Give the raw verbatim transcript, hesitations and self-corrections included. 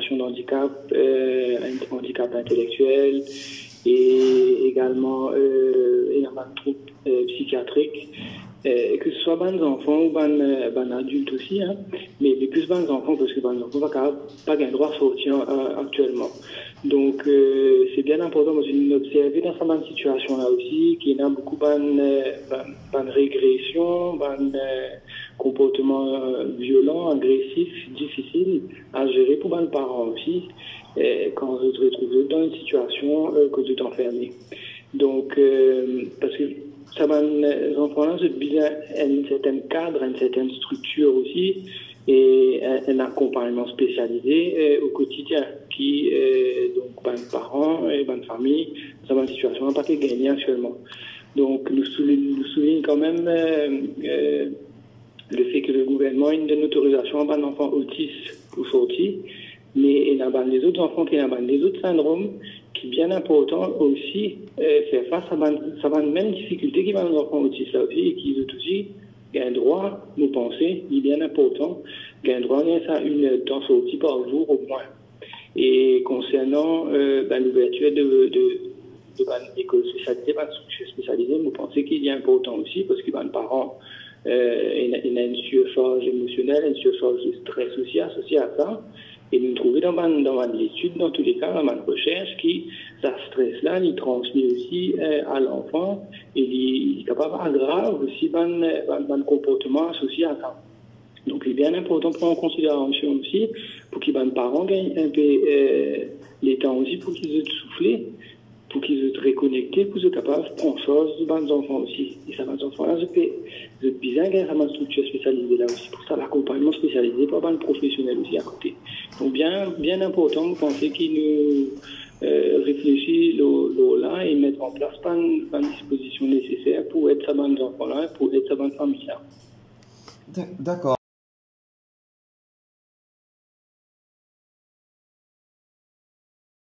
situation de handicap, euh, un handicap intellectuel et également euh, il y a un trouble euh, psychiatrique. Euh, que ce soit des enfants ou des adultes aussi, hein, mais les plus des enfants, parce que les enfants n'ont pas, pas le droit à sortir euh, actuellement. Donc, euh, c'est bien important parce qu'on observe dans cette situation-là aussi qu'il y a beaucoup de régression, de comportements violents, agressifs, difficiles à gérer pour les parents aussi, euh, quand ils se retrouvent dans une situation euh, que tu enfermé. Donc, euh, parce que ça va, les enfants-là, c'est bien un certain cadre, une certaine structure aussi, et un, un accompagnement spécialisé euh, au quotidien, qui, euh, donc, ben, parents et ben, famille, ça va une situation pas qu'à gagner actuellement. Donc, nous soulignons, nous soulignons quand même euh, euh, le fait que le gouvernement a une autorisation à un enfant autiste pour sortir, mais il y a les autres enfants qui ont les autres syndromes, qui est bien important aussi, euh, faire face à la même difficulté qui va les enfants autistes là aussi, et qui ont aussi un droit, nous penser, il est bien important, un droit à une temps sortie par jour au moins. Et concernant euh, ben, l'ouverture de, de, de, de ben, l'école spécialisée, ben, structure spécialisée, nous pensons qu'il est important aussi, parce que ben, les parents, euh, il, il a une surcharge émotionnelle, une surcharge de stress aussi associée à ça. Et nous trouvons dans, dans l'étude, dans tous les cas, dans ma recherche, que ce stress-là, il transmet aussi euh, à l'enfant et il est capable d'aggraver aussi un comportement associé à ça. Donc, il est bien important de prendre en considération aussi pour que les parents gagnent un peu euh, les temps aussi pour qu'ils aient soufflé, pour qu'ils soient reconnectés, pour qu'ils soient capables de prendre chose de enfants aussi. Et ça, les enfants-là, je peux bien gagner une structure spécialisée là aussi. Pour ça, l'accompagnement spécialisé par les professionnels aussi à côté. Donc, bien, bien important de penser qu'ils nous euh, réfléchissent là et mettre en place les dispositions nécessaires pour être ça les enfants-là, pour être ça les familles-là. D'accord.